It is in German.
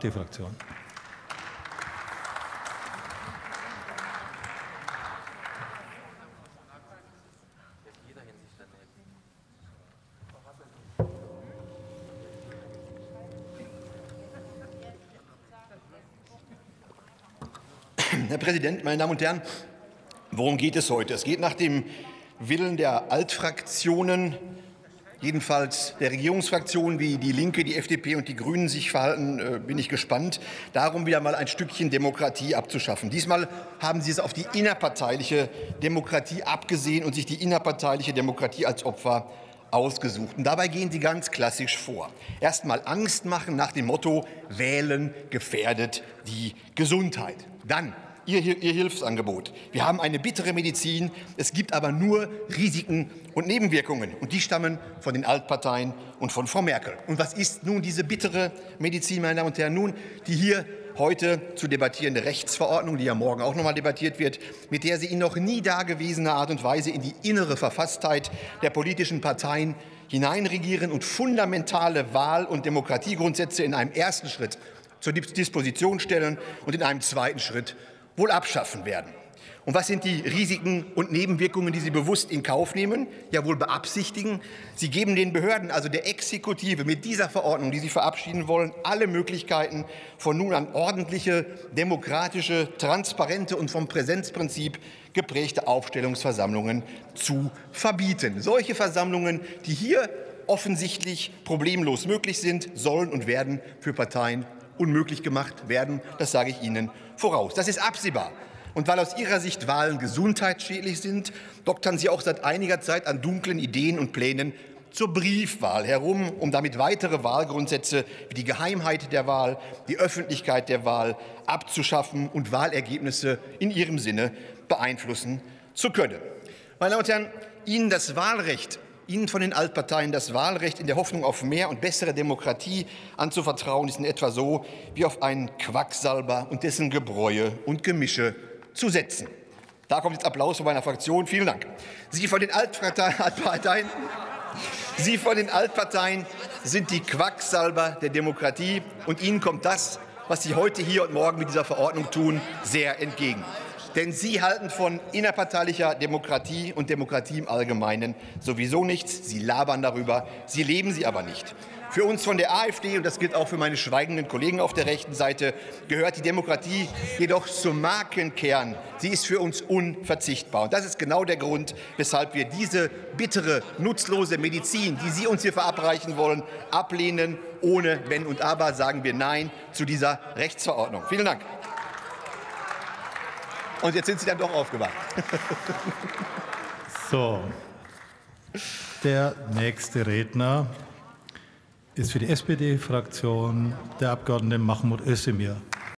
AfD-Fraktion. Herr Präsident, meine Damen und Herren! Worum geht es heute? Es geht nach dem Willen der Altfraktionen, jedenfalls der Regierungsfraktionen, wie die Linke, die FDP und die Grünen sich verhalten, bin ich gespannt, darum, wieder mal ein Stückchen Demokratie abzuschaffen. Diesmal haben Sie es auf die innerparteiliche Demokratie abgesehen und sich die innerparteiliche Demokratie als Opfer ausgesucht. Und dabei gehen Sie ganz klassisch vor. Erst mal Angst machen nach dem Motto, Wählen gefährdet die Gesundheit. Dann Ihr Hilfsangebot. Wir haben eine bittere Medizin, es gibt aber nur Risiken und Nebenwirkungen. Und die stammen von den Altparteien und von Frau Merkel. Und was ist nun diese bittere Medizin, meine Damen und Herren? Nun, die hier heute zu debattierende Rechtsverordnung, die ja morgen auch noch mal debattiert wird, mit der sie in noch nie dagewesener Art und Weise in die innere Verfasstheit der politischen Parteien hineinregieren und fundamentale Wahl- und Demokratiegrundsätze in einem ersten Schritt zur Disposition stellen und in einem zweiten Schritt wohl abschaffen werden. Und was sind die Risiken und Nebenwirkungen, die Sie bewusst in Kauf nehmen, ja wohl beabsichtigen? Sie geben den Behörden, also der Exekutive, mit dieser Verordnung, die Sie verabschieden wollen, alle Möglichkeiten, von nun an ordentliche, demokratische, transparente und vom Präsenzprinzip geprägte Aufstellungsversammlungen zu verbieten. Solche Versammlungen, die hier offensichtlich problemlos möglich sind, sollen und werden für Parteien unmöglich gemacht werden. Das sage ich Ihnen voraus. Das ist absehbar. Und weil aus Ihrer Sicht Wahlen gesundheitsschädlich sind, doktern Sie auch seit einiger Zeit an dunklen Ideen und Plänen zur Briefwahl herum, um damit weitere Wahlgrundsätze wie die Geheimheit der Wahl, die Öffentlichkeit der Wahl abzuschaffen und Wahlergebnisse in Ihrem Sinne beeinflussen zu können. Meine Damen und Herren, Ihnen von den Altparteien das Wahlrecht in der Hoffnung auf mehr und bessere Demokratie anzuvertrauen, ist in etwa so, wie auf einen Quacksalber und dessen Gebräue und Gemische zu setzen. Da kommt jetzt Applaus von meiner Fraktion. Vielen Dank. Sie von den Altparteien sind die Quacksalber der Demokratie, und Ihnen kommt das, was Sie heute hier und morgen mit dieser Verordnung tun, sehr entgegen. Denn Sie halten von innerparteilicher Demokratie und Demokratie im Allgemeinen sowieso nichts. Sie labern darüber, Sie leben sie aber nicht. Für uns von der AfD, und das gilt auch für meine schweigenden Kollegen auf der rechten Seite, gehört die Demokratie jedoch zum Markenkern. Sie ist für uns unverzichtbar. Und das ist genau der Grund, weshalb wir diese bittere, nutzlose Medizin, die Sie uns hier verabreichen wollen, ablehnen. Ohne Wenn und Aber sagen wir Nein zu dieser Rechtsverordnung. Vielen Dank. Und jetzt sind Sie dann doch aufgewacht. So, der nächste Redner ist für die SPD-Fraktion der Abgeordnete Mahmoud Özdemir.